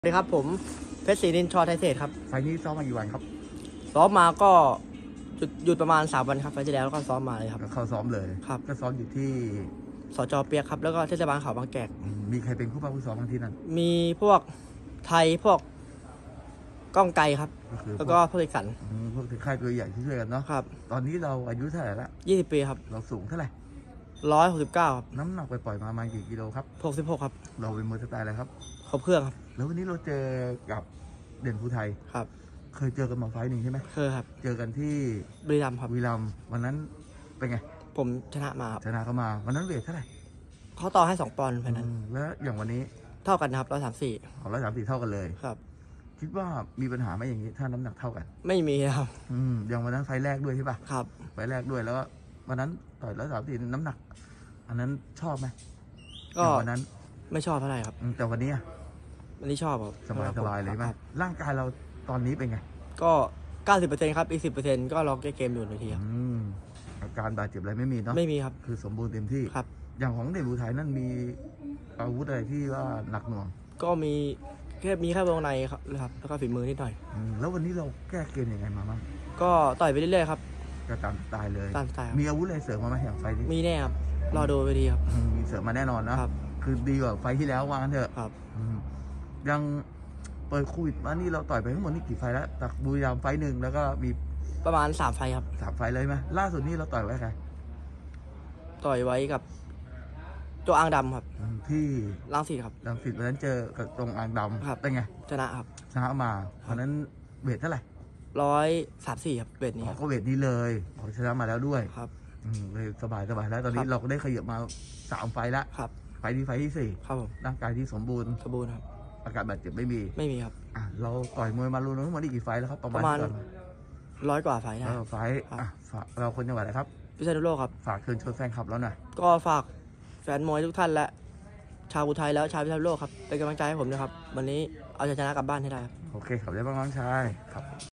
สวัสดีครับผมเพชรศรีนินทร์ชอไทยเศษครับไฟล์นี้ซ้อมมากี่วันครับซ้อมมาก็หยุดประมาณ3 วันครับไฟล์ที่แล้วก็ซ้อมมาเลยครับเข้าซ้อมเลยครับก็ซ้อมอยู่ที่สจ.เปียกครับแล้วก็เทศบาลเขาบางแกกมีใครเป็นผู้ป้องผู้ซ้อมบางที่นั่นมีพวกไทยพวกก้องไกลครับแล้วก็พวกขันพวกค่ายตัวใหญ่ที่ช่วยกันเนาะครับตอนนี้เราอายุเท่าไหร่ละ 20 ปีครับเราสูงเท่าไหร่ 169ครับน้ำหนักไปปล่อยมาประมาณกี่กิโลครับ 66ครับเราเป็นมวยสไตล์อะไรครับครบเครื่องครับแล้ววันนี้เราเจอกับเด่นภูไทยครับเคยเจอกันมาไฟล์หนึ่งใช่ไหมเคยครับเจอกันที่บุรีรัมย์ครับบุรีรัมย์วันนั้นเป็นไงผมชนะมาครับชนะเขามาวันนั้นเวทเท่าไหร่เขาต่อให้2 ปอนด์แค่นั้นแล้วอย่างวันนี้เท่ากันนะครับ134 ของ134เท่ากันเลยครับคิดว่ามีปัญหาไหมอย่างนี้ถ้าน้ำหนักเท่ากันไม่มีครับอย่างวันนั้นไฟแรกด้วยใช่ป่ะครับไฟแรกด้วยแล้ววันนั้นต่อย134น้ำหนักอันนั้นชอบไหมก็วันนั้นไม่ชอบเท่าไหร่ครับแต่วันนี้วันนี้ชอบครับสบายเลยไหมร่างกายเราตอนนี้เป็นไงก็ 90% ครับอีก 10%ก็รอแก้เกมอยู่ในทีครับอาการบาดเจ็บอะไรไม่มีเนาะไม่มีครับคือสมบูรณ์เต็มที่ครับอย่างของเด่นภูไทยนั่นมีอาวุธอะไรที่ว่าหนักหน่วงก็มีแค่วงในครับแล้วก็ฝีมือนิดหน่อยแล้ววันนี้เราแก้เกมยังไงมาบ้างก็ต่อยไปเรื่อยๆครับก็ตามสไตล์เลยตามสไตล์มีอาวุธอะไรเสริมมาไหมอย่างไฟนี้มีแน่ครับรอดูไปดีครับมีเสริมมาแน่นอนนะครับคือดีกว่าไฟที่แล้วว่างั้นเถอะครับยังเปิดโควิดมานี่เราต่อยไปทั้งหมดนี่กี่ไฟแล้วจากบุรีรัมย์ไฟหนึ่งแล้วก็มีประมาณ3 ไฟครับ 3 ไฟเลยไหมล่าสุดนี่เราต่อยไว้ใครต่อยไว้กับตัวอ่างดำครับที่รังสิตครับรังสิตวันนั้นเจอกับตรงอ่างดำครับเป็นไงชนะครับชนะมาวันนั้นเวทเท่าไหร่ 134ครับเวทนี้ก็เวทนี้เลยชนะมาแล้วด้วยครับเลยสบายแล้วตอนนี้เราก็ได้ขยับมา3 ไฟแล้วครับไฟที่4 ครับผมร่างกายที่สมบูรณ์ครับอาการบาดเจ็บไม่มีครับเราต่อยมวยมารวมทั้งหมดกี่ไฟแล้วครับประมาณ100 กว่าไฟได้ไฟเราคนจังหวัดอะไรครับพิษณุโลกครับฝากเชิญชวนแฟนคลับแล้วหน่อยก็ฝากแฟนมวยทุกท่านและชาวอุทัยแล้วชาวพิษณุโลกครับเป็นกำลังใจให้ผมนะครับวันนี้เอาชนะกลับบ้านให้ได้ครับโอเคขอบคุณมากน้องชายครับ